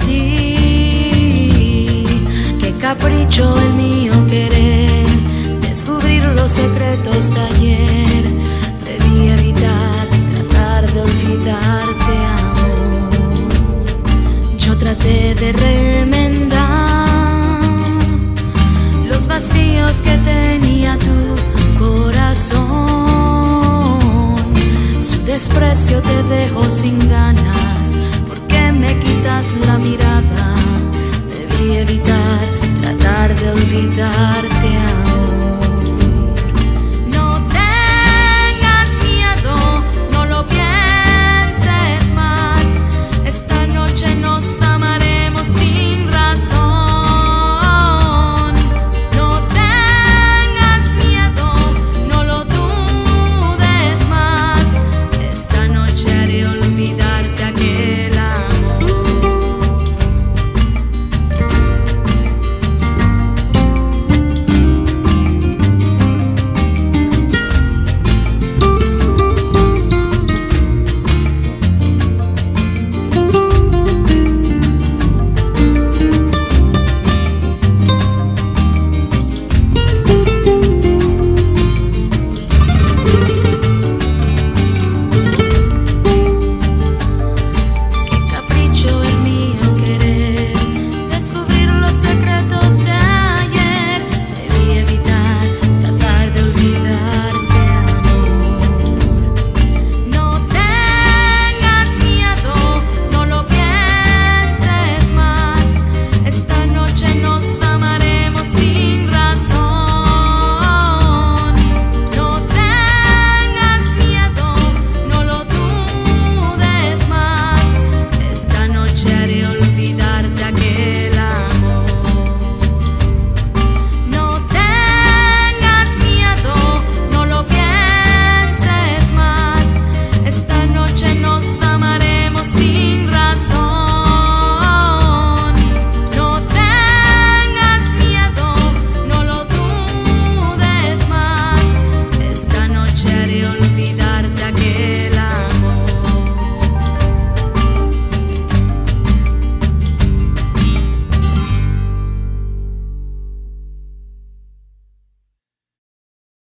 ti. Qué capricho el mío querer descubrir los secretos de ayer. Debí evitar tratar de olvidarte, amor. Yo traté de remendar los vacíos que tenía tu corazón. Su desprecio te dejó sin ganas. ¿Por qué me quitas la mirada? Debí evitar tratar de olvidarte.